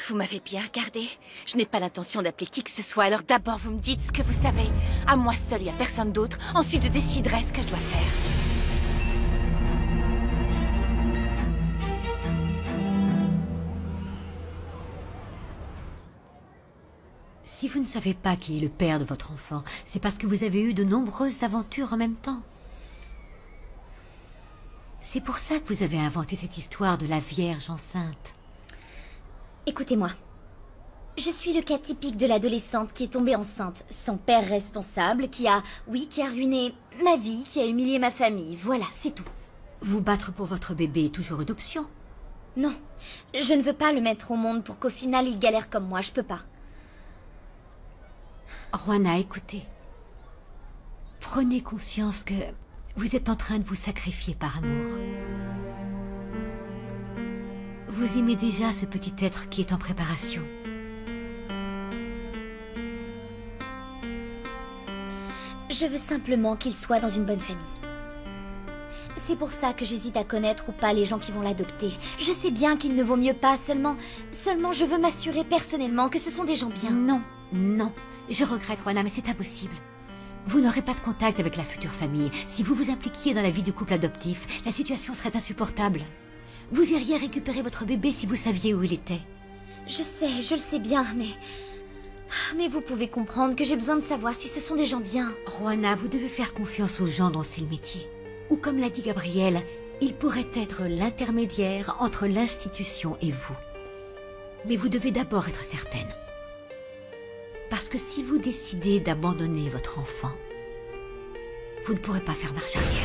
Vous m'avez bien regardé. Je n'ai pas l'intention d'appeler qui que ce soit, alors d'abord vous me dites ce que vous savez. À moi seul, il n'y a personne d'autre. Ensuite, je déciderai ce que je dois faire. Si vous ne savez pas qui est le père de votre enfant, c'est parce que vous avez eu de nombreuses aventures en même temps. C'est pour ça que vous avez inventé cette histoire de la Vierge enceinte. Écoutez-moi. Je suis le cas typique de l'adolescente qui est tombée enceinte, sans père responsable, qui a ruiné ma vie, qui a humilié ma famille. Voilà, c'est tout. Vous battre pour votre bébé est toujours une option. Non, je ne veux pas le mettre au monde pour qu'au final il galère comme moi, je peux pas. Juana, écoutez. Prenez conscience que vous êtes en train de vous sacrifier par amour. Vous aimez déjà ce petit être qui est en préparation. Je veux simplement qu'il soit dans une bonne famille. C'est pour ça que j'hésite à connaître ou pas les gens qui vont l'adopter. Je sais bien qu'il ne vaut mieux pas, seulement je veux m'assurer personnellement que ce sont des gens bien. Non, non. Je regrette, Juana, mais c'est impossible. Vous n'aurez pas de contact avec la future famille. Si vous vous impliquiez dans la vie du couple adoptif, la situation serait insupportable. Vous iriez récupérer votre bébé si vous saviez où il était. Je le sais bien, mais vous pouvez comprendre que j'ai besoin de savoir si ce sont des gens bien. Juana, vous devez faire confiance aux gens dont c'est le métier. Ou comme l'a dit Gabriel, il pourrait être l'intermédiaire entre l'institution et vous. Mais vous devez d'abord être certaine. Parce que si vous décidez d'abandonner votre enfant, vous ne pourrez pas faire marche arrière.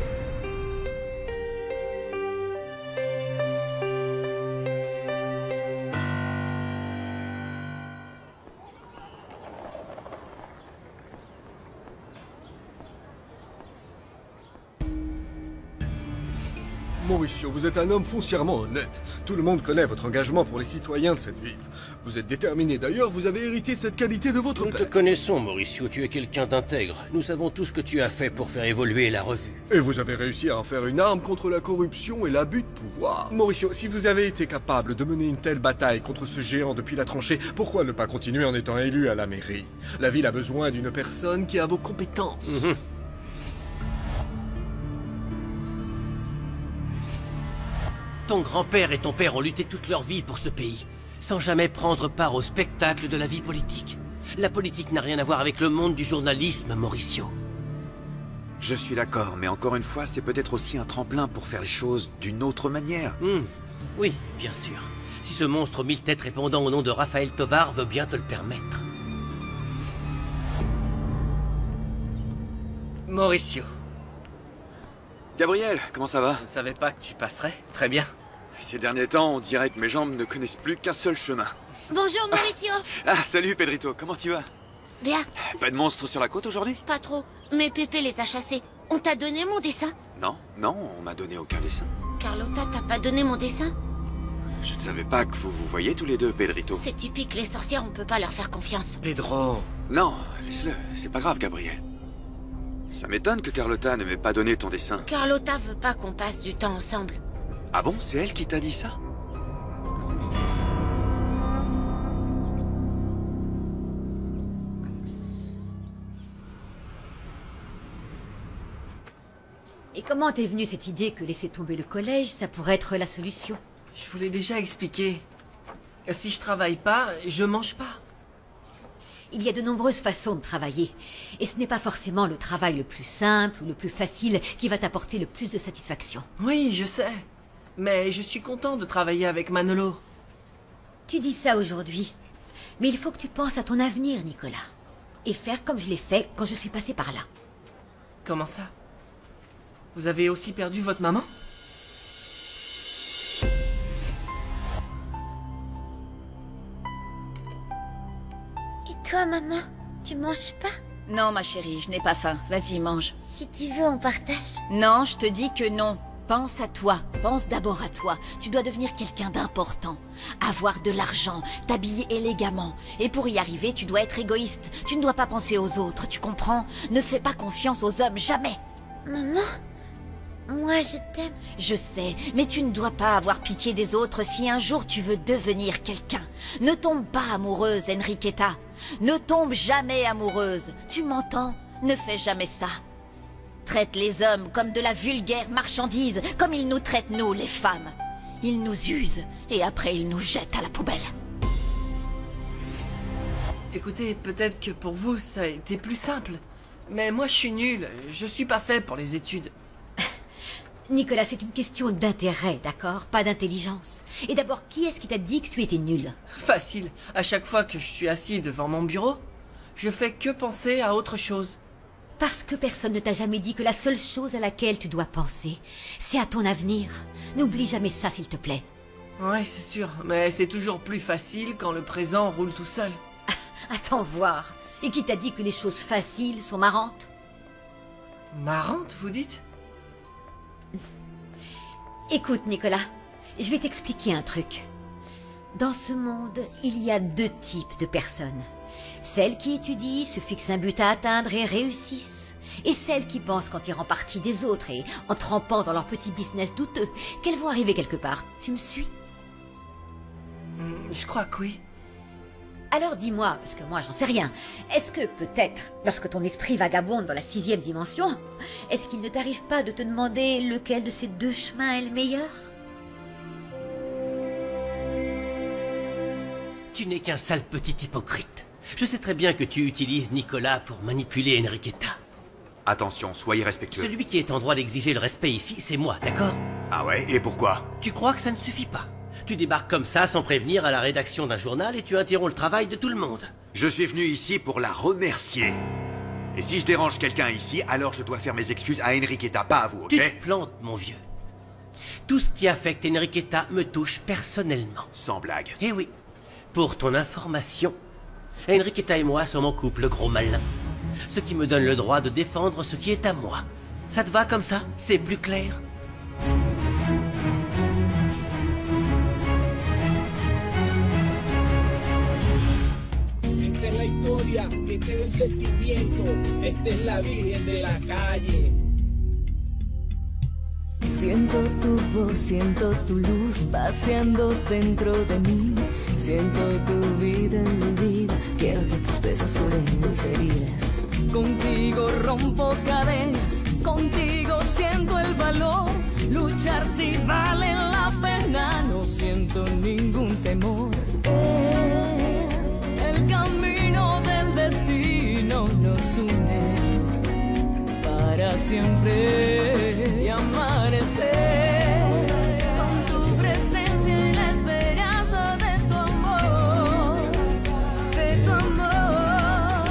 Mauricio, vous êtes un homme foncièrement honnête. Tout le monde connaît votre engagement pour les citoyens de cette ville. Vous êtes déterminé d'ailleurs, vous avez hérité cette qualité de votre Nous père. te connaissons, Mauricio, tu es quelqu'un d'intègre. Nous savons tout ce que tu as fait pour faire évoluer la revue. Et vous avez réussi à en faire une arme contre la corruption et l'abus de pouvoir. Mauricio, si vous avez été capable de mener une telle bataille contre ce géant depuis la tranchée, pourquoi ne pas continuer en étant élu à la mairie? La ville a besoin d'une personne qui a vos compétences. Ton grand-père et ton père ont lutté toute leur vie pour ce pays, sans jamais prendre part au spectacle de la vie politique. La politique n'a rien à voir avec le monde du journalisme, Mauricio. Je suis d'accord, mais encore une fois, c'est peut-être aussi un tremplin pour faire les choses d'une autre manière. Oui, bien sûr. Si ce monstre aux 1000 têtes répondant au nom de Raphaël Tovar veut bien te le permettre. Mauricio. Gabriel, comment ça va? Je ne savais pas que tu passerais. Très bien. Ces derniers temps, on dirait que mes jambes ne connaissent plus qu'un seul chemin. Bonjour, Mauricio. Ah, salut Pedrito, comment tu vas? Bien, Pas de monstres sur la côte aujourd'hui? pas trop. Mais Pépé les a chassés. On t'a donné mon dessin? Non, on m'a donné aucun dessin. Carlotta t'a pas donné mon dessin? Je ne savais pas que vous vous voyez tous les deux, Pedrito. C'est typique, les sorcières, on peut pas leur faire confiance. Pedro. Non, laisse-le, c'est pas grave, Gabriel. Ça m'étonne que Carlotta ne m'ait pas donné ton dessin. Carlotta veut pas qu'on passe du temps ensemble. Ah bon, c'est elle qui t'a dit ça? Et comment t'es venue cette idée que laisser tomber le collège, ça pourrait être la solution? Je vous l'ai déjà expliqué. Si je travaille pas, je mange pas. Il y a de nombreuses façons de travailler. Et ce n'est pas forcément le travail le plus simple ou le plus facile qui va t'apporter le plus de satisfaction. Oui, je sais. Mais je suis content de travailler avec Manolo. Tu dis ça aujourd'hui. Mais il faut que tu penses à ton avenir, Nicolas. Et faire comme je l'ai fait quand je suis passé par là. Comment ça? Vous avez aussi perdu votre maman? Et toi, maman, tu manges pas? Non, ma chérie, je n'ai pas faim. Vas-y, mange. Si tu veux, on partage. Non, je te dis que non. Pense à toi. Pense d'abord à toi. Tu dois devenir quelqu'un d'important. Avoir de l'argent, t'habiller élégamment. Et pour y arriver, tu dois être égoïste. Tu ne dois pas penser aux autres, tu comprends? Ne fais pas confiance aux hommes, jamais. Maman, Moi, je t'aime. Je sais, mais tu ne dois pas avoir pitié des autres si un jour tu veux devenir quelqu'un. Ne tombe pas amoureuse, Enriqueta. Ne tombe jamais amoureuse. Tu m'entends? Ne fais jamais ça. Traite les hommes comme de la vulgaire marchandise, comme ils nous traitent nous, les femmes. Ils nous usent, et après ils nous jettent à la poubelle. Écoutez, peut-être que pour vous, ça a été plus simple. Mais moi, je suis nul. Je suis pas fait pour les études. Nicolas, c'est une question d'intérêt, d'accord? Pas d'intelligence. Et d'abord, qui est-ce qui t'a dit que tu étais nul? Facile. À chaque fois que je suis assis devant mon bureau, je fais que penser à autre chose. Parce que personne ne t'a jamais dit que la seule chose à laquelle tu dois penser, c'est à ton avenir. N'oublie jamais ça, s'il te plaît. Ouais, c'est sûr. Mais c'est toujours plus facile quand le présent roule tout seul. Attends voir. Et qui t'a dit que les choses faciles sont marrantes? Marrante, vous dites? Écoute, Nicolas, je vais t'expliquer un truc. Dans ce monde, il y a deux types de personnes. Celles qui étudient, se fixent un but à atteindre et réussissent. Et celles qui pensent qu'en tirant parti des autres et en trempant dans leur petit business douteux, qu'elles vont arriver quelque part. Tu me suis? Je crois que oui. Alors dis-moi, parce que moi j'en sais rien, est-ce que peut-être, lorsque ton esprit vagabonde dans la 6e dimension, est-ce qu'il ne t'arrive pas de te demander lequel de ces deux chemins est le meilleur? Tu n'es qu'un sale petit hypocrite. Je sais très bien que tu utilises Nicolas pour manipuler Enriqueta. Attention, soyez respectueux. Celui qui est en droit d'exiger le respect ici, c'est moi, d'accord? Ah ouais, et pourquoi? Tu crois que ça ne suffit pas? Tu débarques comme ça, sans prévenir, à la rédaction d'un journal et tu interromps le travail de tout le monde. Je suis venu ici pour la remercier. Et si je dérange quelqu'un ici, alors je dois faire mes excuses à Enriqueta, pas à vous, ok? Tu te plantes, mon vieux. Tout ce qui affecte Enriqueta me touche personnellement. Sans blague. Eh oui. Pour ton information, Enriqueta et moi sommes en couple, gros malin. Ce qui me donne le droit de défendre ce qui est à moi. Ça te va comme ça? C'est plus clair? Esta es la historia, este es el sentimiento, esta es la Virgen de la calle. Siento tu voz, siento tu luz paseando dentro de mí. Siento tu vida en mi vida, quiero que tus besos curen mis heridas. Contigo rompo cadenas, contigo siento el valor. Luchar si vale la pena, no siento ningún temor. El camino del destino nos une para siempre y amanecer con tu presencia y la esperanza de tu amor, de tu amor.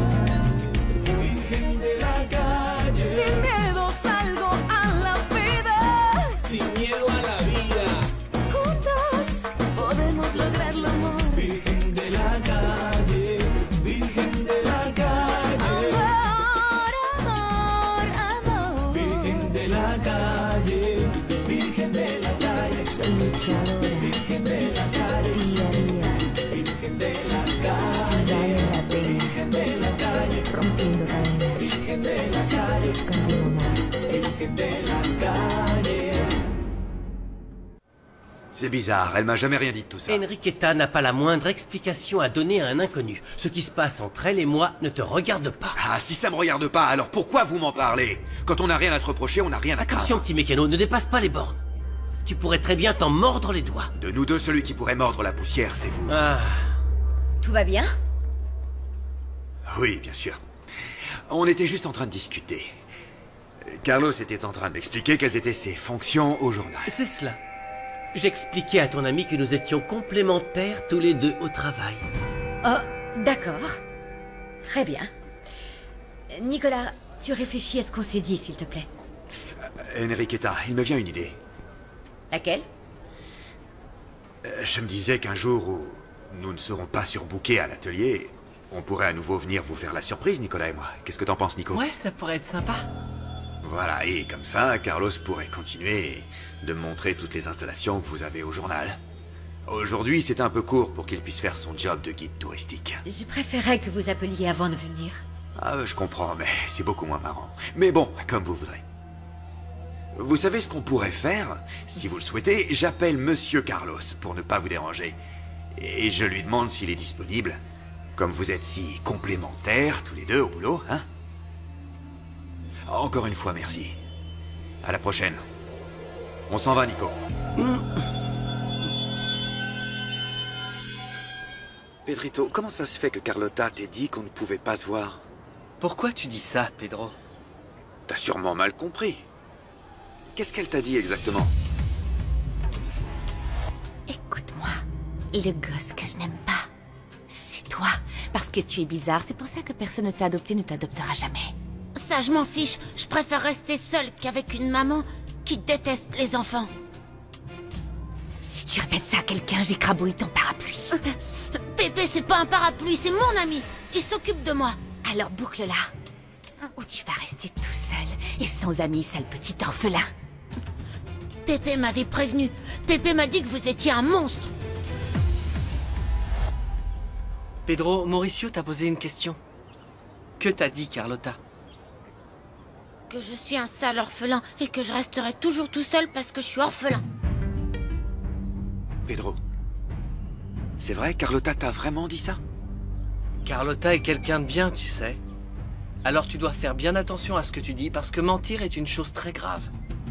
Virgen de la calle, Sin miedo salgo a la vida, sin miedo a la vida. juntos podemos lograrlo, amor. Virgen de la calle, Virgen de la calle. Amor, amor. Virgen de la calle, Virgen de la calle. Soy luchadora, Virgen de la calle, día a día, Virgen de la si calle, vale la pena, Virgen de la calle, rompiendo cadenas, Virgen de la calle, contigo, amor. Virgen de la calle. C'est bizarre, elle m'a jamais rien dit de tout ça. Enriqueta n'a pas la moindre explication à donner à un inconnu. Ce qui se passe entre elle et moi ne te regarde pas. Ah, si ça me regarde pas, alors pourquoi vous m'en parlez? Quand on n'a rien à se reprocher, on n'a rien à Attention, craindre. petit mécano, ne dépasse pas les bornes. Tu pourrais très bien t'en mordre les doigts. De nous deux, celui qui pourrait mordre la poussière, c'est vous. Ah, Tout va bien? Oui, bien sûr. On était juste en train de discuter. Carlos était en train de m'expliquer quelles étaient ses fonctions au journal. c'est cela. J'expliquais à ton ami que nous étions complémentaires tous les deux au travail. Oh, d'accord. Très bien. Nicolas, tu réfléchis à ce qu'on s'est dit, s'il te plaît. Enriqueta, il me vient une idée. Laquelle? Je me disais qu'un jour où nous ne serons pas surbookés à l'atelier, on pourrait à nouveau venir vous faire la surprise, Nicolas et moi. Qu'est-ce que t'en penses, Nico? Ouais, ça pourrait être sympa. Voilà, et comme ça, Carlos pourrait continuer de me montrer toutes les installations que vous avez au journal. Aujourd'hui, c'est un peu court pour qu'il puisse faire son job de guide touristique. Je préférais que vous appeliez avant de venir. Ah, je comprends, mais c'est beaucoup moins marrant. Mais bon, comme vous voudrez. Vous savez ce qu'on pourrait faire? Si vous le souhaitez, j'appelle Monsieur Carlos pour ne pas vous déranger. Et je lui demande s'il est disponible. Comme vous êtes si complémentaires, tous les deux, au boulot, hein? Encore une fois, merci. À la prochaine. On s'en va, Nico. Pedrito, comment ça se fait que Carlota t'ait dit qu'on ne pouvait pas se voir? Pourquoi tu dis ça, Pedro? T'as sûrement mal compris. Qu'est-ce qu'elle t'a dit exactement? Écoute-moi, le gosse que je n'aime pas, c'est toi. Parce que tu es bizarre, c'est pour ça que personne ne t'a adopté, ne t'adoptera jamais. Ça, je m'en fiche. Je préfère rester seule qu'avec une maman qui déteste les enfants. Si tu répètes ça à quelqu'un, j'écrabouille ton parapluie. Pépé, c'est pas un parapluie, c'est mon ami. Il s'occupe de moi. Alors boucle-la. Ou tu vas rester tout seul et sans amis, sale petit orphelin. Pépé m'avait prévenu. Pépé m'a dit que vous étiez un monstre. Pedro, Mauricio t'a posé une question. Que t'a dit Carlota? Que je suis un sale orphelin et que je resterai toujours tout seul parce que je suis orphelin. Pedro, c'est vrai, Carlota t'a vraiment dit ça? Carlota est quelqu'un de bien, tu sais. Alors tu dois faire bien attention à ce que tu dis parce que mentir est une chose très grave.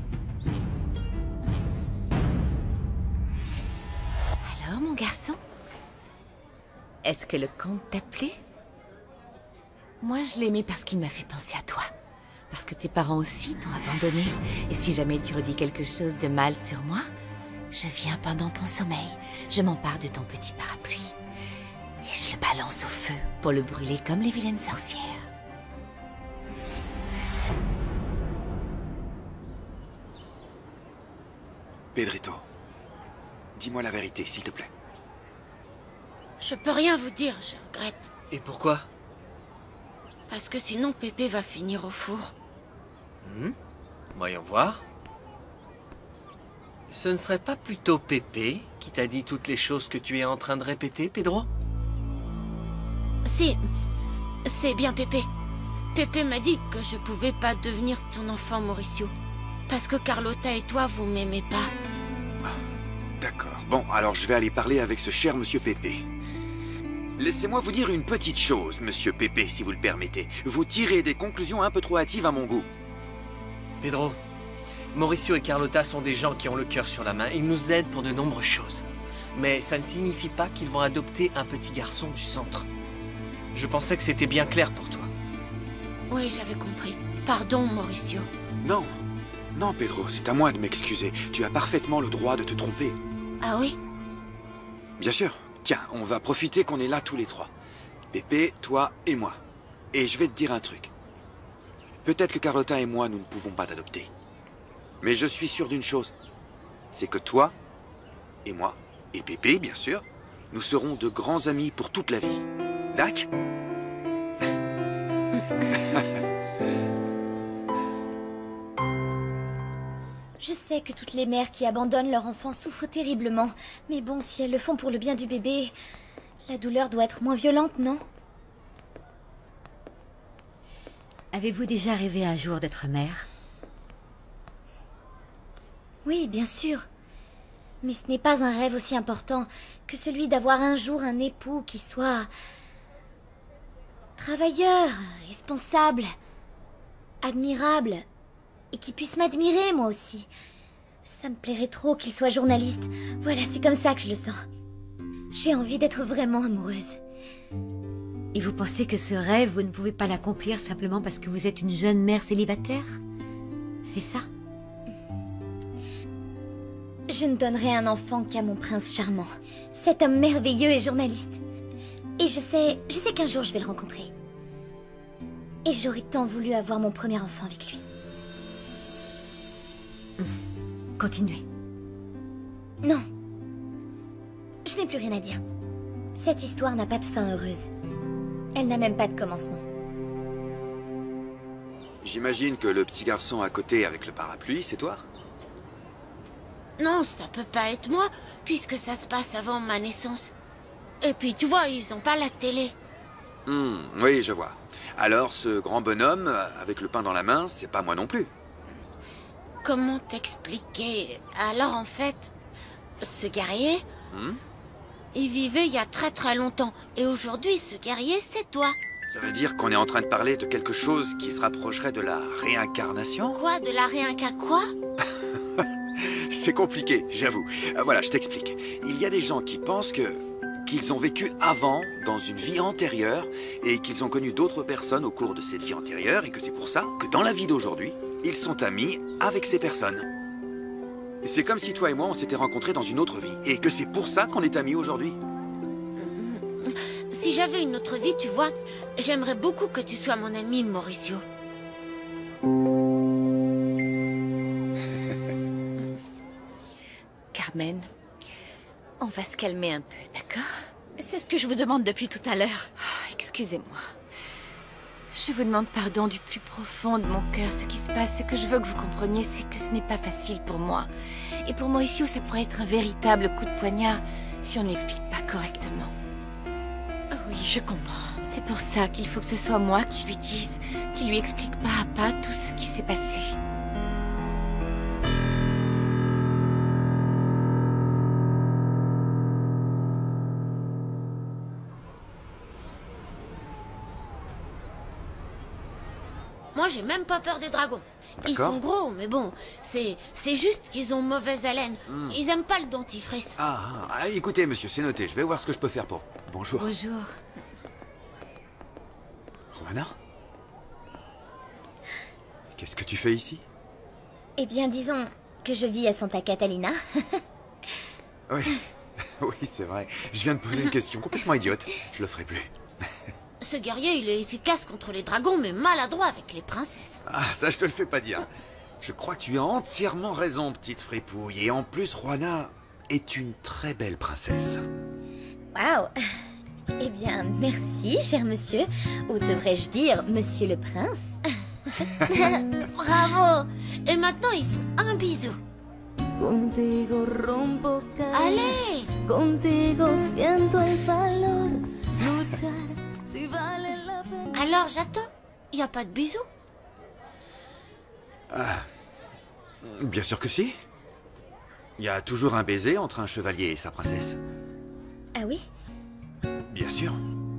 Alors, mon garçon? Est-ce que le conte t'a plu? Moi, je l'aimais parce qu'il m'a fait penser à toi. Parce que tes parents aussi t'ont abandonné. Et si jamais tu redis quelque chose de mal sur moi, je viens pendant ton sommeil. Je m'empare de ton petit parapluie. Et je le balance au feu pour le brûler comme les vilaines sorcières. Pedrito, dis-moi la vérité, s'il te plaît. Je peux rien vous dire, je regrette. Et pourquoi? Parce que sinon Pépé va finir au four. Voyons voir. Ce ne serait pas plutôt Pépé qui t'a dit toutes les choses que tu es en train de répéter, Pedro? Si, c'est bien Pépé. Pépé m'a dit que je pouvais pas devenir ton enfant, Mauricio. Parce que Carlota et toi, vous m'aimez pas. D'accord. Bon, alors je vais aller parler avec ce cher Monsieur Pépé. Laissez-moi vous dire une petite chose, Monsieur Pépé, si vous le permettez. Vous tirez des conclusions un peu trop hâtives à mon goût. Pedro, Mauricio et Carlota sont des gens qui ont le cœur sur la main. Ils nous aident pour de nombreuses choses. Mais ça ne signifie pas qu'ils vont adopter un petit garçon du centre. Je pensais que c'était bien clair pour toi. Oui, j'avais compris. Pardon, Mauricio. Non. Non, Pedro, c'est à moi de m'excuser. Tu as parfaitement le droit de te tromper. Ah oui? Bien sûr. Tiens, on va profiter qu'on est là tous les trois. Pépé, toi et moi. Et je vais te dire un truc. Peut-être que Carlota et moi, nous ne pouvons pas t'adopter. Mais je suis sûr d'une chose. C'est que toi, et moi, et Pépé, bien sûr, nous serons de grands amis pour toute la vie. Dac? Je sais que toutes les mères qui abandonnent leur enfant souffrent terriblement. Mais bon, si elles le font pour le bien du bébé, la douleur doit être moins violente, non? Avez-vous déjà rêvé un jour d'être mère? Oui, bien sûr. Mais ce n'est pas un rêve aussi important que celui d'avoir un jour un époux qui soit... travailleur, responsable, admirable... et qui puisse m'admirer, moi aussi. Ça me plairait trop qu'il soit journaliste. Voilà, c'est comme ça que je le sens. J'ai envie d'être vraiment amoureuse. Et vous pensez que ce rêve, vous ne pouvez pas l'accomplir simplement parce que vous êtes une jeune mère célibataire? C'est ça? Je ne donnerai un enfant qu'à mon prince charmant. Cet homme merveilleux et journaliste. Et je sais qu'un jour je vais le rencontrer. Et j'aurais tant voulu avoir mon premier enfant avec lui. Continuez. Non. Je n'ai plus rien à dire. Cette histoire n'a pas de fin heureuse. Elle n'a même pas de commencement. J'imagine que le petit garçon à côté avec le parapluie, c'est toi? Non, ça peut pas être moi, puisque ça se passe avant ma naissance. Et puis, tu vois, ils ont pas la télé. Oui, je vois. Alors, ce grand bonhomme, avec le pain dans la main, c'est pas moi non plus. Comment t'expliquer? Alors en fait, ce guerrier, il vivait il y a très très longtemps. Et aujourd'hui, ce guerrier, c'est toi. Ça veut dire qu'on est en train de parler de quelque chose qui se rapprocherait de la réincarnation? Quoi? De la quoi? C'est compliqué, j'avoue. Voilà, je t'explique. Il y a des gens qui pensent qu'ils ont vécu avant, dans une vie antérieure, et qu'ils ont connu d'autres personnes au cours de cette vie antérieure, et que c'est pour ça que dans la vie d'aujourd'hui, ils sont amis avec ces personnes. C'est comme si toi et moi, on s'était rencontrés dans une autre vie, et que c'est pour ça qu'on est amis aujourd'hui. Si j'avais une autre vie, tu vois, j'aimerais beaucoup que tu sois mon ami, Mauricio. Carmen, on va se calmer un peu, d'accord? C'est ce que je vous demande depuis tout à l'heure. Excusez-moi. Je vous demande pardon du plus profond de mon cœur. Ce qui se passe, c'est que je veux que vous compreniez, c'est que ce n'est pas facile pour moi. Et pour Mauricio, ça pourrait être un véritable coup de poignard si on ne lui explique pas correctement. Oui, je comprends. C'est pour ça qu'il faut que ce soit moi qui lui dise, qui lui explique pas à pas tout ce qui s'est passé. Moi, j'ai même pas peur des dragons. Ils sont gros, mais bon, c'est juste qu'ils ont mauvaise haleine. Ils aiment pas le dentifrice. Écoutez, monsieur, c'est noté. Je vais voir ce que je peux faire pour vous. Bonjour. Bonjour. Juana? Qu'est-ce que tu fais ici? Eh bien, disons que je vis à Santa Catalina. Oui, oui, c'est vrai. Je viens de poser une question complètement idiote. Je le ferai plus. Ce guerrier, il est efficace contre les dragons, mais maladroit avec les princesses. Ah, ça, je te le fais pas dire. Je crois que tu as entièrement raison, petite fripouille. Et en plus, Juana est une très belle princesse. Waouh! Eh bien, merci, cher monsieur. Ou devrais-je dire, monsieur le prince? Bravo! Et maintenant, il faut un bisou. Contigo rompo cadenas. Allez! Contigo siento el valor. Luchar si vale la pena. Alors, j'attends. Y a pas de bisous? Bien sûr que si. Il y a toujours un baiser entre un chevalier et sa princesse. Ah oui? Bien sûr.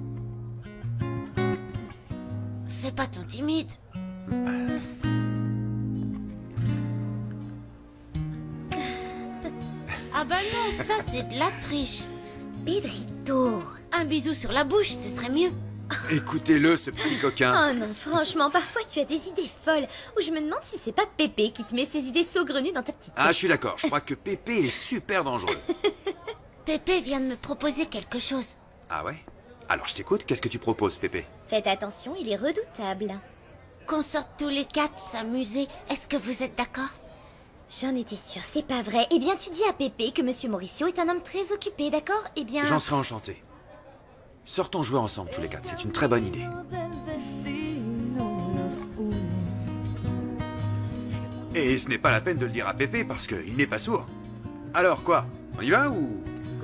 Fais pas ton timide. Ah bah non, ça c'est de la triche. Pedrito. Un bisou sur la bouche, ce serait mieux. Écoutez-le, ce petit coquin. Oh non, franchement, parfois tu as des idées folles. Ou je me demande si c'est pas Pépé qui te met ces idées saugrenues dans ta petite tête. Ah, je suis d'accord. Je crois que Pépé est super dangereux. Pépé vient de me proposer quelque chose. Ah ouais? Alors je t'écoute, qu'est-ce que tu proposes, Pépé? Faites attention, il est redoutable. Qu'on sorte tous les quatre s'amuser, est-ce que vous êtes d'accord? J'en étais sûre, c'est pas vrai. Eh bien, tu dis à Pépé que Monsieur Mauricio est un homme très occupé, d'accord? Eh bien... J'en serais enchanté. Sortons jouer ensemble tous les quatre, c'est une très bonne idée. Et ce n'est pas la peine de le dire à Pépé parce qu'il n'est pas sourd. Alors quoi? On y va ou...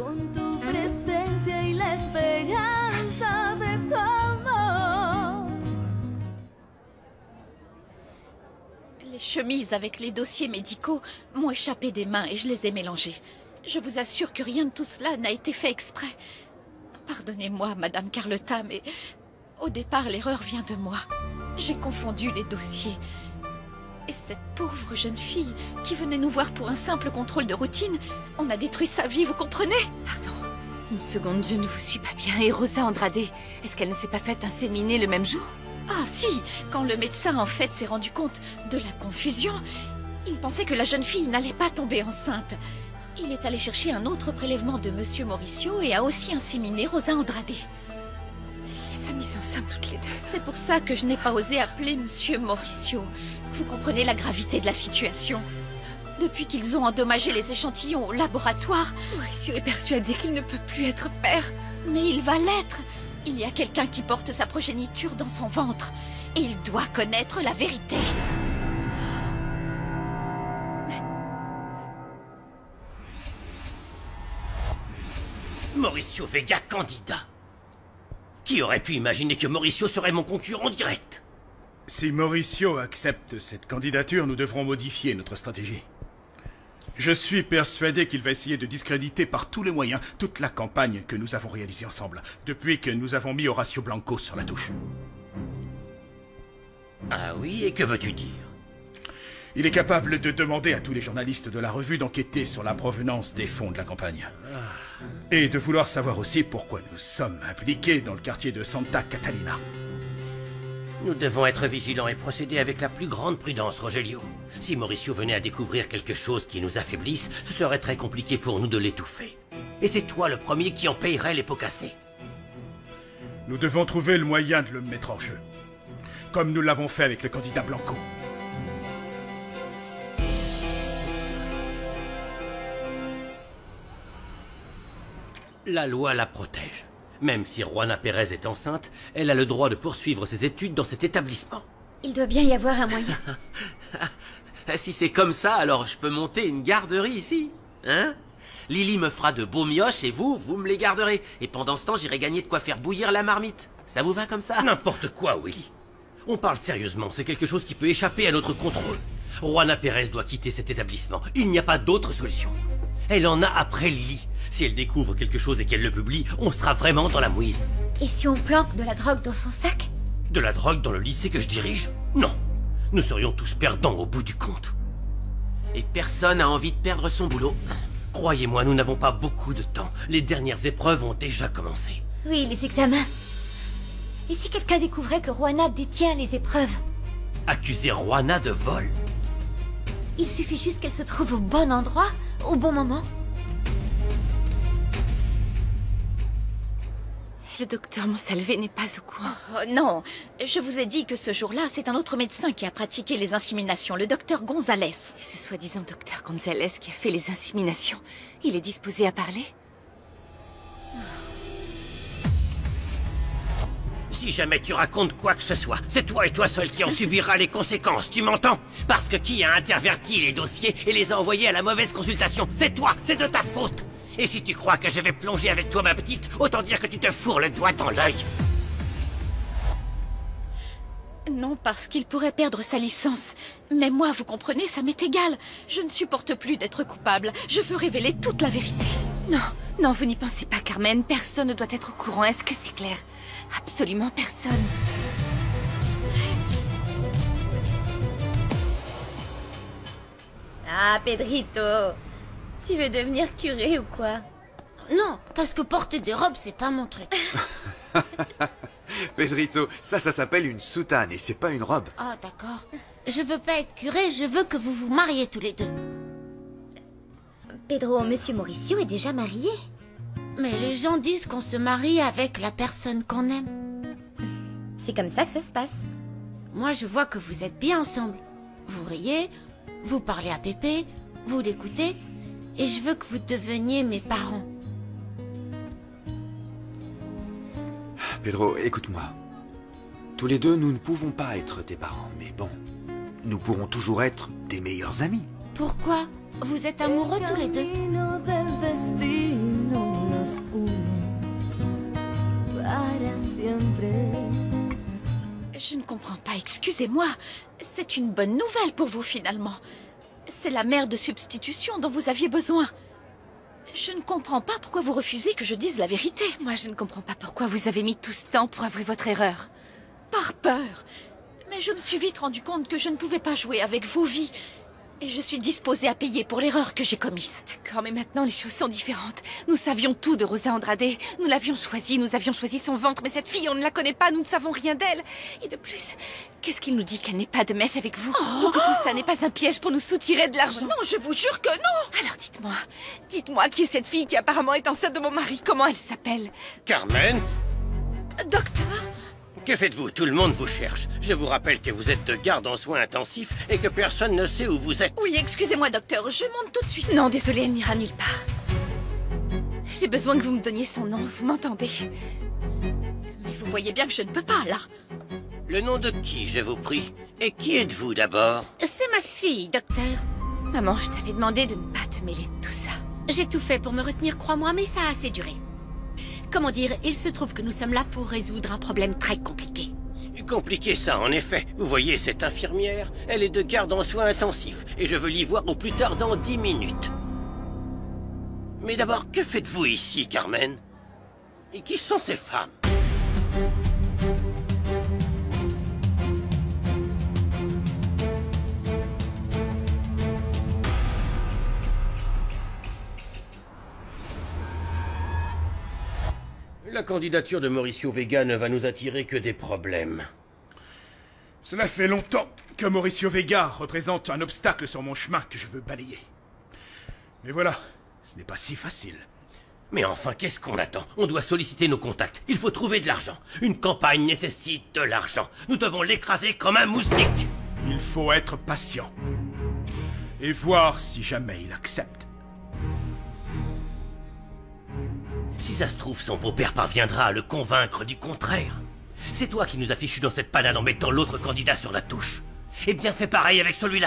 Les chemises avec les dossiers médicaux m'ont échappé des mains et je les ai mélangées. Je vous assure que rien de tout cela n'a été fait exprès. Pardonnez-moi, Madame Carlotta, mais au départ, l'erreur vient de moi. J'ai confondu les dossiers. Et cette pauvre jeune fille qui venait nous voir pour un simple contrôle de routine, on a détruit sa vie, vous comprenez? Pardon. Une seconde, je ne vous suis pas bien. Et Rosa Andrade, est-ce qu'elle ne s'est pas faite inséminer le même jour? Ah si, quand le médecin en fait s'est rendu compte de la confusion, il pensait que la jeune fille n'allait pas tomber enceinte. Il est allé chercher un autre prélèvement de Monsieur Mauricio et a aussi inséminé Rosa Andrade. Il les a mises enceintes toutes les deux. C'est pour ça que je n'ai pas osé appeler Monsieur Mauricio. Vous comprenez la gravité de la situation. Depuis qu'ils ont endommagé les échantillons au laboratoire... Mauricio est persuadé qu'il ne peut plus être père. Mais il va l'être. Il y a quelqu'un qui porte sa progéniture dans son ventre. Et il doit connaître la vérité. Mauricio Vega candidat. Qui aurait pu imaginer que Mauricio serait mon concurrent direct? Si Mauricio accepte cette candidature, nous devrons modifier notre stratégie. Je suis persuadé qu'il va essayer de discréditer par tous les moyens toute la campagne que nous avons réalisée ensemble, depuis que nous avons mis Horacio Blanco sur la touche. Ah oui, et que veux-tu dire? Il est capable de demander à tous les journalistes de la revue d'enquêter sur la provenance des fonds de la campagne. Et de vouloir savoir aussi pourquoi nous sommes impliqués dans le quartier de Santa Catalina. Nous devons être vigilants et procéder avec la plus grande prudence, Rogelio. Si Mauricio venait à découvrir quelque chose qui nous affaiblisse, ce serait très compliqué pour nous de l'étouffer. Et c'est toi le premier qui en payerait les pots cassés. Nous devons trouver le moyen de le mettre hors jeu. Comme nous l'avons fait avec le candidat Blanco. La loi la protège. Même si Juana Pérez est enceinte, elle a le droit de poursuivre ses études dans cet établissement. Il doit bien y avoir un moyen. Si c'est comme ça, alors je peux monter une garderie ici, hein? Lily me fera de beaux mioches et vous me les garderez. Et pendant ce temps, j'irai gagner de quoi faire bouillir la marmite. Ça vous va comme ça? N'importe quoi, Willy. On parle sérieusement, c'est quelque chose qui peut échapper à notre contrôle. Juana Pérez doit quitter cet établissement. Il n'y a pas d'autre solution. Elle en a après Lily. Si elle découvre quelque chose et qu'elle le publie, on sera vraiment dans la mouise. Et si on planque de la drogue dans son sac? De la drogue dans le lycée que je dirige? Non. Nous serions tous perdants au bout du compte. Et personne n'a envie de perdre son boulot. Croyez-moi, nous n'avons pas beaucoup de temps. Les dernières épreuves ont déjà commencé. Oui, les examens. Et si quelqu'un découvrait que Juana détient les épreuves? Accuser Juana de vol? Il suffit juste qu'elle se trouve au bon endroit, au bon moment. Le docteur Monsalvé n'est pas au courant. Oh, non, je vous ai dit que ce jour-là, c'est un autre médecin qui a pratiqué les inséminations, le docteur Gonzalez. Ce soi-disant docteur Gonzalez qui a fait les inséminations, il est disposé à parler? Si jamais tu racontes quoi que ce soit, c'est toi et toi seul qui en subira les conséquences, tu m'entends? Parce que qui a interverti les dossiers et les a envoyés à la mauvaise consultation? C'est toi, c'est de ta faute. Et si tu crois que je vais plonger avec toi, ma petite, autant dire que tu te fourres le doigt dans l'œil. Non, parce qu'il pourrait perdre sa licence. Mais moi, vous comprenez, ça m'est égal. Je ne supporte plus d'être coupable. Je veux révéler toute la vérité. Non, non, vous n'y pensez pas, Carmen. Personne ne doit être au courant, est-ce que c'est clair? Absolument personne. Ah, Pedrito, tu veux devenir curé ou quoi? Non, parce que porter des robes, c'est pas mon truc. Pedrito, ça s'appelle une soutane et c'est pas une robe. Ah, d'accord. Je veux pas être curé, je veux que vous vous mariez tous les deux. Pedro, monsieur Mauricio est déjà marié. Mais les gens disent qu'on se marie avec la personne qu'on aime. C'est comme ça que ça se passe. Moi, je vois que vous êtes bien ensemble. Vous riez, vous parlez à Pépé, vous l'écoutez, et je veux que vous deveniez mes parents. Pedro, écoute-moi. Tous les deux, nous ne pouvons pas être tes parents, mais bon, nous pourrons toujours être des meilleurs amis. Pourquoi? Vous êtes amoureux tous les deux? Je ne comprends pas, excusez-moi. C'est une bonne nouvelle pour vous, finalement. C'est la mère de substitution dont vous aviez besoin. Je ne comprends pas pourquoi vous refusez que je dise la vérité. Moi, je ne comprends pas pourquoi vous avez mis tout ce temps pour avouer votre erreur. Par peur. Mais je me suis vite rendu compte que je ne pouvais pas jouer avec vos vies. Et je suis disposée à payer pour l'erreur que j'ai commise. D'accord, mais maintenant les choses sont différentes. Nous savions tout de Rosa Andrade. Nous l'avions choisie, nous avions choisi son ventre. Mais cette fille, on ne la connaît pas, nous ne savons rien d'elle. Et de plus, qu'est-ce qu'il nous dit qu'elle n'est pas de mèche avec vous? Ou que tout ça n'est pas un piège pour nous soutirer de l'argent? Non, je vous jure que non! Alors dites-moi qui est cette fille qui apparemment est enceinte de mon mari? Comment elle s'appelle? Carmen? Docteur? Que faites-vous? Tout le monde vous cherche. Je vous rappelle que vous êtes de garde en soins intensifs et que personne ne sait où vous êtes. Oui, excusez-moi, docteur, je monte tout de suite. Non, désolée, elle n'ira nulle part. J'ai besoin que vous me donniez son nom, vous m'entendez? Mais vous voyez bien que je ne peux pas, là. Le nom de qui, je vous prie? Et qui êtes-vous d'abord? C'est ma fille, docteur. Maman, je t'avais demandé de ne pas te mêler de tout ça. J'ai tout fait pour me retenir, crois-moi, mais ça a assez duré. Comment dire, il se trouve que nous sommes là pour résoudre un problème très compliqué. Compliqué ça, en effet. Vous voyez, cette infirmière, elle est de garde en soins intensifs, et je veux l'y voir au plus tard dans 10 minutes. Mais d'abord, que faites-vous ici, Carmen? Et qui sont ces femmes? La candidature de Mauricio Vega ne va nous attirer que des problèmes. Cela fait longtemps que Mauricio Vega représente un obstacle sur mon chemin que je veux balayer. Mais voilà, ce n'est pas si facile. Mais enfin, qu'est-ce qu'on attend? On doit solliciter nos contacts. Il faut trouver de l'argent. Une campagne nécessite de l'argent. Nous devons l'écraser comme un moustique. Il faut être patient. Et voir si jamais il accepte. Si ça se trouve, son beau-père parviendra à le convaincre du contraire. C'est toi qui nous as fichus dans cette panade en mettant l'autre candidat sur la touche. Eh bien, fais pareil avec celui-là.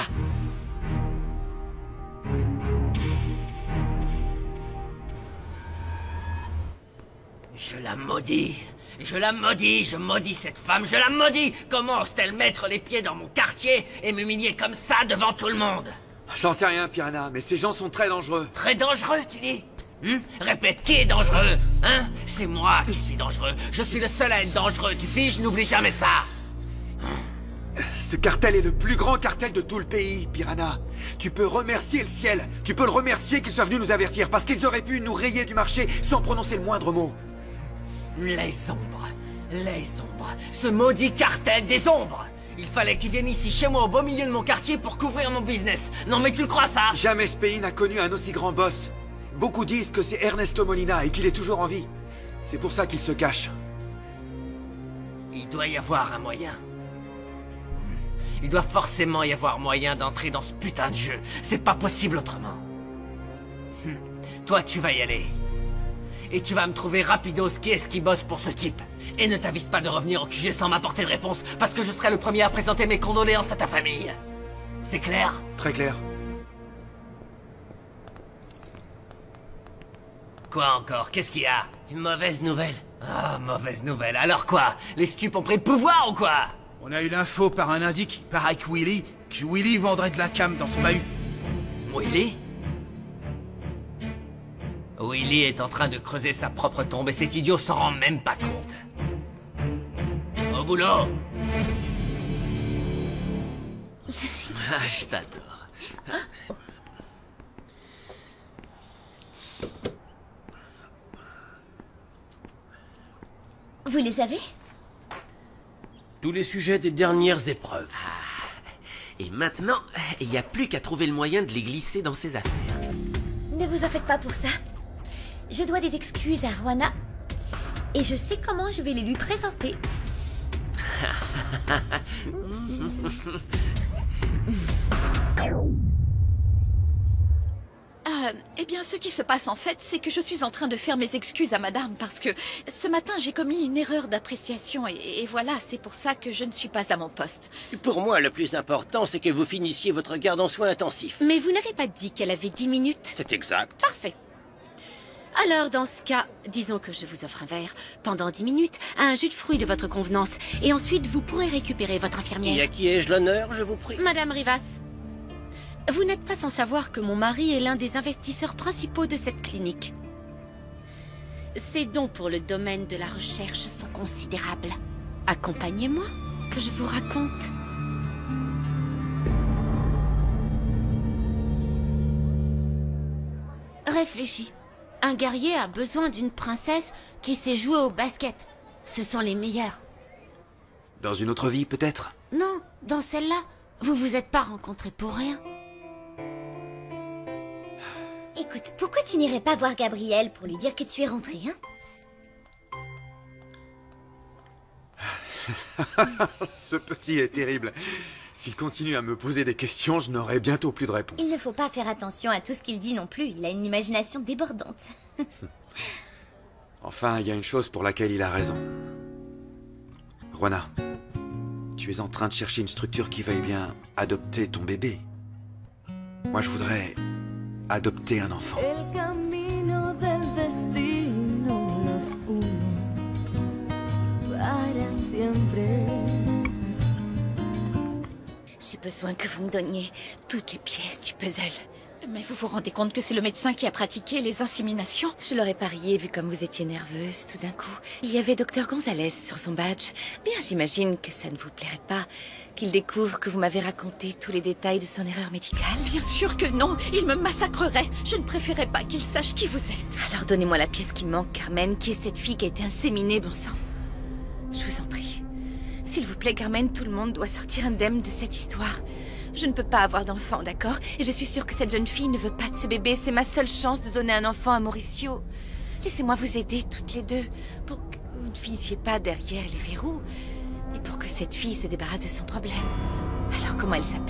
Je la maudis. Je la maudis. Je maudis cette femme. Je la maudis. Comment ose-t-elle mettre les pieds dans mon quartier et m'humilier comme ça devant tout le monde? J'en sais rien, Piranha, mais ces gens sont très dangereux. Très dangereux, tu dis? Répète, qui est dangereux? Hein? C'est moi qui suis dangereux. Je suis le seul à être dangereux, tu fiches, n'oublie jamais ça. Ce cartel est le plus grand cartel de tout le pays, Piranha. Tu peux remercier le ciel. Tu peux le remercier qu'ils soient venus nous avertir, parce qu'ils auraient pu nous rayer du marché sans prononcer le moindre mot. Les ombres. Les ombres. Ce maudit cartel des ombres. Il fallait qu'ils viennent ici, chez moi, au beau milieu de mon quartier, pour couvrir mon business. Non mais tu le crois, ça? Jamais ce pays n'a connu un aussi grand boss. Beaucoup disent que c'est Ernesto Molina et qu'il est toujours en vie. C'est pour ça qu'il se cache. Il doit y avoir un moyen. Il doit forcément y avoir moyen d'entrer dans ce putain de jeu. C'est pas possible autrement. Toi, tu vas y aller. Et tu vas me trouver rapidos qui est-ce qui bosse pour ce type. Et ne t'avise pas de revenir au QG sans m'apporter de réponse, parce que je serai le premier à présenter mes condoléances à ta famille. C'est clair? Très clair. Quoi encore? Qu'est-ce qu'il y a? Une mauvaise nouvelle. Ah, mauvaise nouvelle. Alors quoi? Les stupes ont pris le pouvoir ou quoi? On a eu l'info par un indique, pareil que Willy vendrait de la cam dans son bahut. Willy? Willy est en train de creuser sa propre tombe et cet idiot s'en rend même pas compte. Au boulot! Ah, je t'adore. Vous les avez? Tous les sujets des dernières épreuves. Et maintenant, il n'y a plus qu'à trouver le moyen de les glisser dans ses affaires. Ne vous en faites pas pour ça. Je dois des excuses à Juana. Et je sais comment je vais les lui présenter. Eh bien, ce qui se passe en fait, c'est que je suis en train de faire mes excuses à madame parce que ce matin, j'ai commis une erreur d'appréciation et voilà, c'est pour ça que je ne suis pas à mon poste. Pour moi, le plus important, c'est que vous finissiez votre garde en soins intensifs. Mais vous n'avez pas dit qu'elle avait 10 minutes? C'est exact. Parfait. Alors, dans ce cas, disons que je vous offre un verre pendant 10 minutes, un jus de fruits de votre convenance, et ensuite vous pourrez récupérer votre infirmière. Et à qui ai-je l'honneur, je vous prie? Madame Rivas. Vous n'êtes pas sans savoir que mon mari est l'un des investisseurs principaux de cette clinique. Ses dons pour le domaine de la recherche sont considérables. Accompagnez-moi, que je vous raconte. Réfléchis. Un guerrier a besoin d'une princesse qui sait jouer au basket. Ce sont les meilleurs. Dans une autre vie, peut-être? Non, dans celle-là, vous vous êtes pas rencontrés pour rien. Écoute, pourquoi tu n'irais pas voir Gabriel pour lui dire que tu es rentré, hein? Ce petit est terrible. S'il continue à me poser des questions, je n'aurai bientôt plus de réponse. Il ne faut pas faire attention à tout ce qu'il dit non plus. Il a une imagination débordante. Enfin, il y a une chose pour laquelle il a raison. Juana, tu es en train de chercher une structure qui veuille bien adopter ton bébé. Moi, je voudrais adopter un enfant. El camino del destino nos une para siempre. J'ai besoin que vous me donniez toutes les pièces du puzzle. Mais vous vous rendez compte que c'est le médecin qui a pratiqué les inséminations? Je l'aurais parié vu comme vous étiez nerveuse tout d'un coup. Il y avait Dr Gonzalez sur son badge. Bien, j'imagine que ça ne vous plairait pas qu'il découvre que vous m'avez raconté tous les détails de son erreur médicale. Bien sûr que non, il me massacrerait. Je ne préférais pas qu'il sache qui vous êtes. Alors donnez-moi la pièce qui manque, Carmen, qui est cette fille qui a été inséminée, bon sang. Je vous en prie. S'il vous plaît, Carmen, tout le monde doit sortir indemne de cette histoire. Je ne peux pas avoir d'enfant, d'accord? Et je suis sûre que cette jeune fille ne veut pas de ce bébé. C'est ma seule chance de donner un enfant à Mauricio. Laissez-moi vous aider toutes les deux pour que vous ne finissiez pas derrière les verrous et pour que cette fille se débarrasse de son problème. Alors comment elle s'appelle?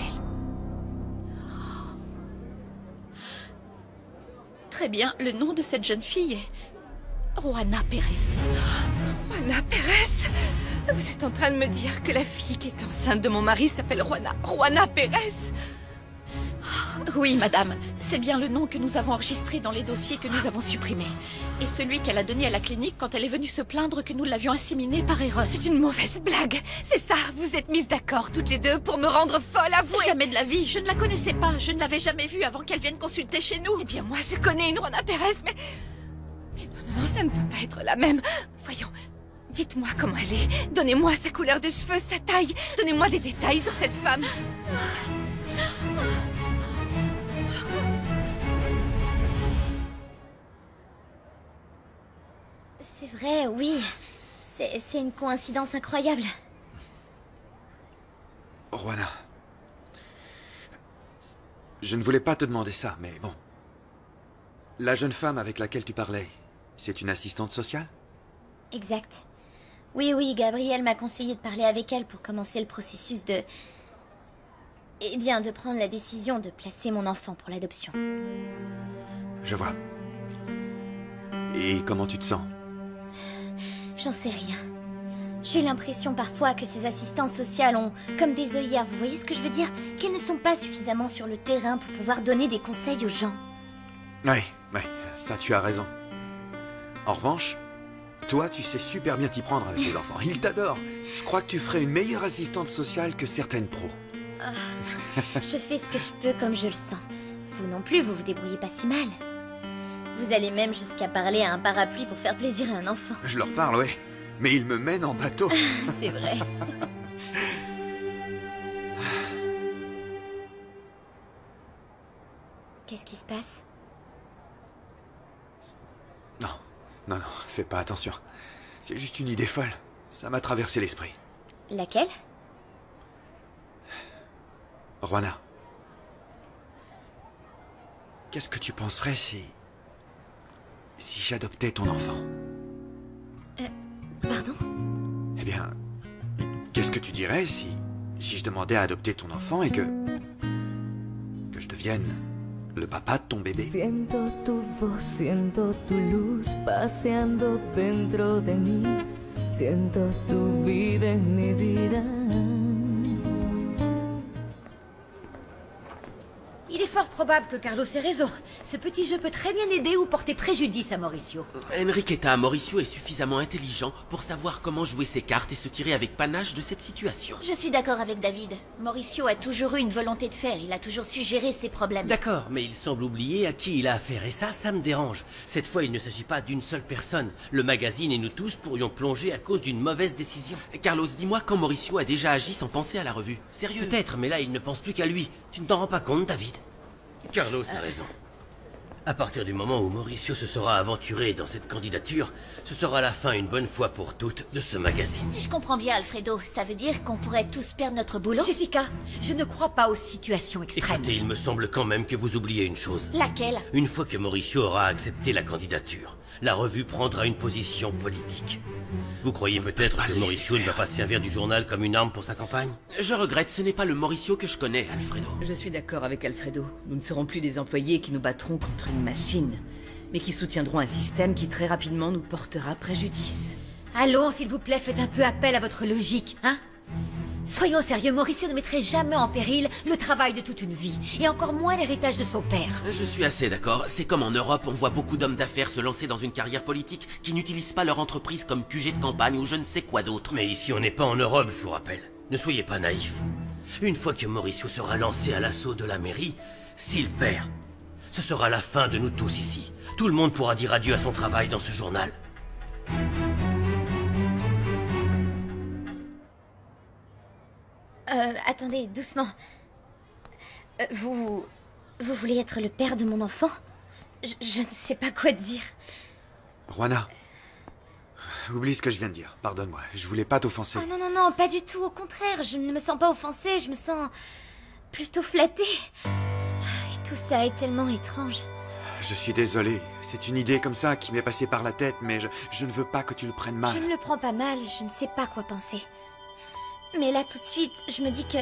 Très bien, le nom de cette jeune fille est Juana Pérez. Juana Pérez? Vous êtes en train de me dire que la fille qui est enceinte de mon mari s'appelle Juana Pérez? Oui, madame. C'est bien le nom que nous avons enregistré dans les dossiers que nous avons supprimés. Et celui qu'elle a donné à la clinique quand elle est venue se plaindre que nous l'avions inséminée par erreur. C'est une mauvaise blague. C'est ça, vous êtes mises d'accord toutes les deux pour me rendre folle, avouez. Jamais de la vie, je ne la connaissais pas. Je ne l'avais jamais vue avant qu'elle vienne consulter chez nous. Eh bien, moi, je connais une Juana Pérez, mais non, ça ne peut pas être la même. Voyons. Dites-moi comment elle est. Donnez-moi sa couleur de cheveux, sa taille. Donnez-moi des détails sur cette femme. C'est vrai, oui. C'est une coïncidence incroyable. Juana. Je ne voulais pas te demander ça, mais bon. La jeune femme avec laquelle tu parlais, c'est une assistante sociale? Exact. Oui, Gabriel m'a conseillé de parler avec elle pour commencer le processus de... Eh bien, de prendre la décision de placer mon enfant pour l'adoption. Je vois. Et comment tu te sens? J'en sais rien. J'ai l'impression parfois que ces assistantes sociales ont comme des œillères, vous voyez ce que je veux dire? Qu'elles ne sont pas suffisamment sur le terrain pour pouvoir donner des conseils aux gens. Ouais, ça tu as raison. En revanche... Toi, tu sais super bien t'y prendre avec les enfants. Ils t'adorent. Je crois que tu ferais une meilleure assistante sociale que certaines pros. Je fais ce que je peux comme je le sens. Vous non plus, vous vous débrouillez pas si mal. Vous allez même jusqu'à parler à un parapluie pour faire plaisir à un enfant. Je leur parle, ouais. Mais ils me mènent en bateau. C'est vrai. Qu'est-ce qui se passe? Non, fais pas attention. C'est juste une idée folle. Ça m'a traversé l'esprit. Laquelle? Juana. Qu'est-ce que tu penserais si j'adoptais ton enfant? Pardon? Eh bien, qu'est-ce que tu dirais si je demandais à adopter ton enfant et que je devienne le papa de ton bébé? Siento tu voz, siento tu luz paseando dentro de mí. Siento tu vida en mi vida. Il est fort probable que Carlos ait raison. Ce petit jeu peut très bien aider ou porter préjudice à Mauricio. Enriqueta, Mauricio est suffisamment intelligent pour savoir comment jouer ses cartes et se tirer avec panache de cette situation. Je suis d'accord avec David. Mauricio a toujours eu une volonté de faire. Il a toujours su gérer ses problèmes. D'accord, mais il semble oublier à qui il a affaire. Et ça me dérange. Cette fois, il ne s'agit pas d'une seule personne. Le magazine et nous tous pourrions plonger à cause d'une mauvaise décision. Carlos, dis-moi quand Mauricio a déjà agi sans penser à la revue. Sérieux? Peut-être, mais là, il ne pense plus qu'à lui. Tu ne t'en rends pas compte, David? Carlos a raison. À partir du moment où Mauricio se sera aventuré dans cette candidature, ce sera la fin une bonne fois pour toutes de ce magazine. Si je comprends bien, Alfredo, ça veut dire qu'on pourrait tous perdre notre boulot? Jessica, je ne crois pas aux situations extrêmes. Écoutez, il me semble quand même que vous oubliez une chose. Laquelle? Une fois que Mauricio aura accepté la candidature, la revue prendra une position politique. Vous croyez peut-être que Mauricio ne va pas servir du journal comme une arme pour sa campagne? Je regrette, ce n'est pas le Mauricio que je connais, Alfredo. Je suis d'accord avec Alfredo. Nous ne serons plus des employés qui nous battront contre une machine, mais qui soutiendront un système qui très rapidement nous portera préjudice. Allons, s'il vous plaît, faites un peu appel à votre logique, hein? Soyons sérieux, Mauricio ne mettrait jamais en péril le travail de toute une vie, et encore moins l'héritage de son père. Je suis assez d'accord. C'est comme en Europe, on voit beaucoup d'hommes d'affaires se lancer dans une carrière politique qui n'utilisent pas leur entreprise comme QG de campagne ou je ne sais quoi d'autre. Mais ici, on n'est pas en Europe, je vous rappelle. Ne soyez pas naïfs. Une fois que Mauricio sera lancé à l'assaut de la mairie, s'il perd, ce sera la fin de nous tous ici. Tout le monde pourra dire adieu à son travail dans ce journal. Attendez, doucement. Vous voulez être le père de mon enfant? Je ne sais pas quoi dire. Juana, oublie ce que je viens de dire. Pardonne-moi, je voulais pas t'offenser. Oh non, non, non, pas du tout. Au contraire, je ne me sens pas offensée. Je me sens plutôt flattée. Et tout ça est tellement étrange. Je suis désolé. C'est une idée comme ça qui m'est passée par la tête, mais je ne veux pas que tu le prennes mal. Je ne le prends pas mal, je ne sais pas quoi penser. Mais là, tout de suite, je me dis que...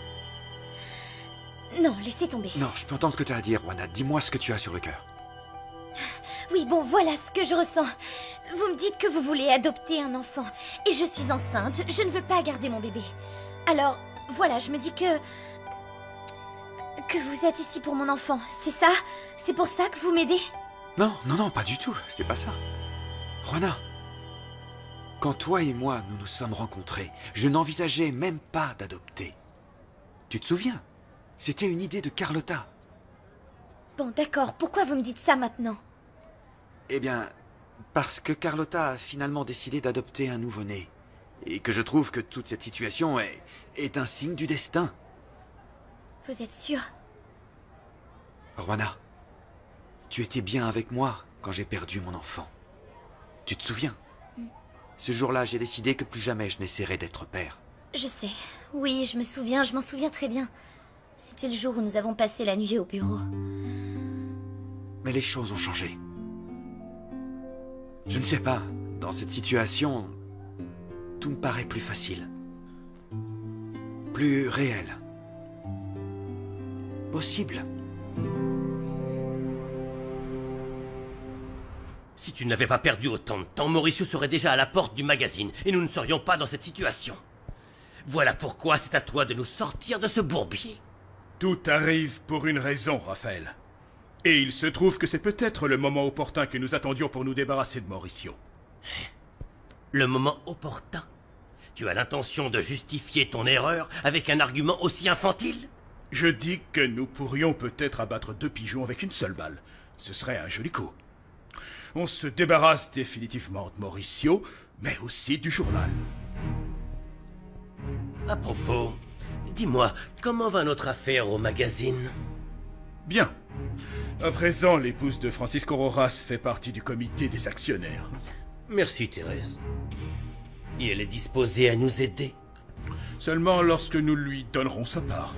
Non, laissez tomber. Non, je peux entendre ce que tu as à dire, Juana. Dis-moi ce que tu as sur le cœur. Oui, bon, voilà ce que je ressens. Vous me dites que vous voulez adopter un enfant. Et je suis enceinte, je ne veux pas garder mon bébé. Alors, voilà, je me dis que vous êtes ici pour mon enfant, c'est ça? C'est pour ça que vous m'aidez? Non, non, non, pas du tout. C'est pas ça. Juana, quand toi et moi, nous nous sommes rencontrés, je n'envisageais même pas d'adopter. Tu te souviens? C'était une idée de Carlotta. Bon, d'accord. Pourquoi vous me dites ça maintenant? Eh bien, parce que Carlotta a finalement décidé d'adopter un nouveau-né. Et que je trouve que toute cette situation est un signe du destin. Vous êtes sûr? Juana, tu étais bien avec moi quand j'ai perdu mon enfant. Tu te souviens? Ce jour-là, j'ai décidé que plus jamais je n'essaierai d'être père. Je sais. Oui, je me souviens, je m'en souviens très bien. C'était le jour où nous avons passé la nuit au bureau. Mais les choses ont changé. Je ne sais pas, dans cette situation, tout me paraît plus facile. Plus réel. Possible. Si tu n'avais pas perdu autant de temps, Mauricio serait déjà à la porte du magazine et nous ne serions pas dans cette situation. Voilà pourquoi c'est à toi de nous sortir de ce bourbier. Tout arrive pour une raison, Raphaël. Et il se trouve que c'est peut-être le moment opportun que nous attendions pour nous débarrasser de Mauricio. Le moment opportun? Tu as l'intention de justifier ton erreur avec un argument aussi infantile? Je dis que nous pourrions peut-être abattre 2 pigeons avec une seule balle. Ce serait un joli coup. On se débarrasse définitivement de Mauricio, mais aussi du journal. À propos, dis-moi, comment va notre affaire au magazine? Bien. À présent, l'épouse de Francisco Rojas fait partie du comité des actionnaires. Merci, Thérèse. Et elle est disposée à nous aider? Seulement lorsque nous lui donnerons sa part.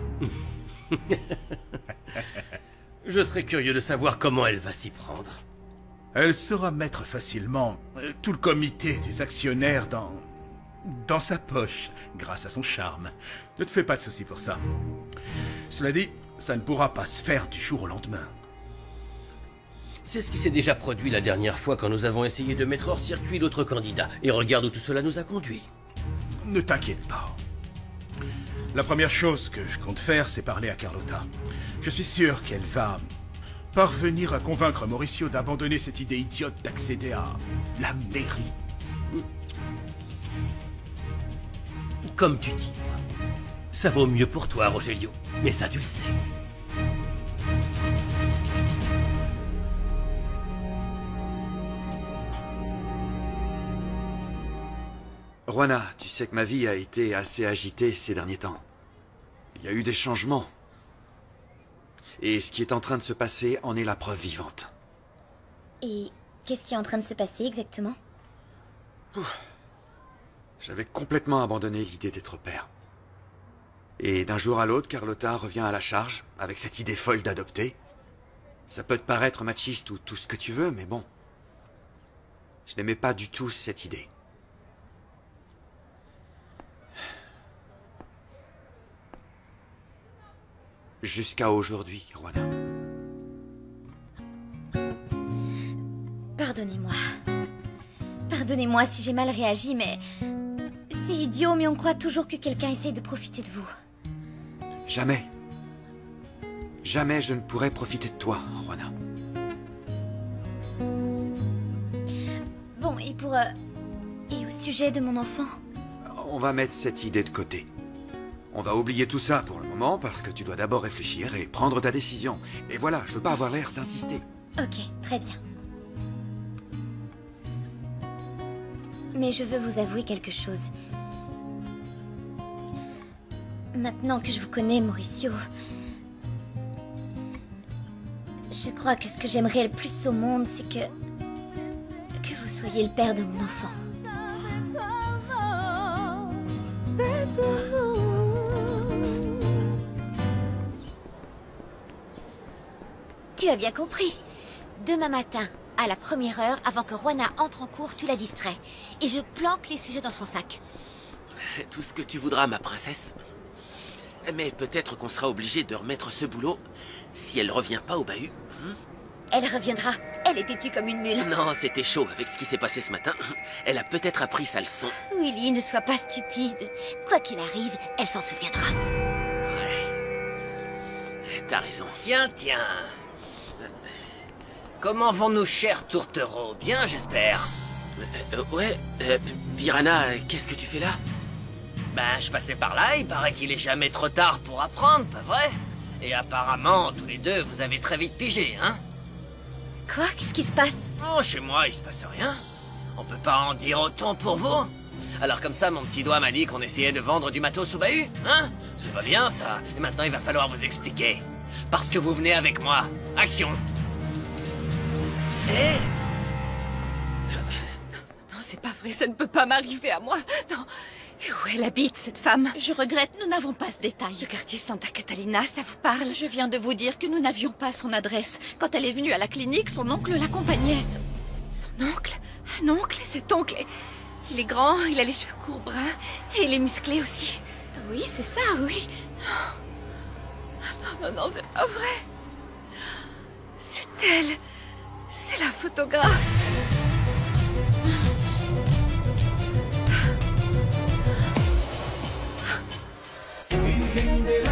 Je serais curieux de savoir comment elle va s'y prendre. Elle saura mettre facilement tout le comité des actionnaires dans sa poche, grâce à son charme. Ne te fais pas de soucis pour ça. Cela dit, ça ne pourra pas se faire du jour au lendemain. C'est ce qui s'est déjà produit la dernière fois quand nous avons essayé de mettre hors circuit d'autres candidats. Et regarde où tout cela nous a conduits. Ne t'inquiète pas. La première chose que je compte faire, c'est parler à Carlotta. Je suis sûr qu'elle va parvenir à convaincre Mauricio d'abandonner cette idée idiote d'accéder à la mairie. Comme tu dis, ça vaut mieux pour toi, Rogelio. Mais ça, tu le sais. Juana, tu sais que ma vie a été assez agitée ces derniers temps. Il y a eu des changements. Et ce qui est en train de se passer en est la preuve vivante. Et qu'est-ce qui est en train de se passer exactement? J'avais complètement abandonné l'idée d'être père. Et d'un jour à l'autre, Carlotta revient à la charge, avec cette idée folle d'adopter. Ça peut te paraître machiste ou tout ce que tu veux, mais bon. Je n'aimais pas du tout cette idée. Jusqu'à aujourd'hui, Juana. Pardonnez-moi. Pardonnez-moi si j'ai mal réagi, mais... C'est idiot, mais on croit toujours que quelqu'un essaye de profiter de vous. Jamais. Jamais je ne pourrais profiter de toi, Juana. Bon, et et au sujet de mon enfant? On va mettre cette idée de côté. On va oublier tout ça pour le moment parce que tu dois d'abord réfléchir et prendre ta décision. Et voilà, je veux pas avoir l'air d'insister. Ok, très bien. Mais je veux vous avouer quelque chose. Maintenant que je vous connais, Mauricio, je crois que ce que j'aimerais le plus au monde, c'est que vous soyez le père de mon enfant. Tu as bien compris. Demain matin, à la première heure, avant que Juana entre en cours, tu la distrais. Et je planque les sujets dans son sac. Tout ce que tu voudras, ma princesse. Mais peut-être qu'on sera obligé de remettre ce boulot si elle revient pas au bahut. Elle reviendra. Elle est têtue comme une mule. Non, c'était chaud avec ce qui s'est passé ce matin. Elle a peut-être appris sa leçon. Willy, ne sois pas stupide. Quoi qu'il arrive, elle s'en souviendra. Ouais. T'as raison. Tiens. Comment vont nos chers tourtereaux? Bien, j'espère. Ouais, Piranha, qu'est-ce que tu fais là? Ben, je passais par là, il paraît qu'il est jamais trop tard pour apprendre, pas vrai? Et apparemment, tous les deux, vous avez très vite pigé, hein? Quoi? Qu'est-ce qui se passe? Oh, chez moi, il se passe rien. On peut pas en dire autant pour vous. Alors comme ça, mon petit doigt m'a dit qu'on essayait de vendre du matos au bahut, hein? C'est pas bien, ça. Et maintenant, il va falloir vous expliquer. Parce que vous venez avec moi. Action! Hé! Non, c'est pas vrai, ça ne peut pas m'arriver à moi. Non. Et où elle habite, cette femme? Je regrette, nous n'avons pas ce détail. Le quartier Santa Catalina, ça vous parle? Je viens de vous dire que nous n'avions pas son adresse. Quand elle est venue à la clinique, son oncle l'accompagnait. Son oncle? Un oncle? Cet oncle, il est grand, il a les cheveux courts bruns, et il est musclé aussi. Oui, c'est ça, oui. Non, c'est pas vrai. C'est elle. C'est la photographe. Virgen de la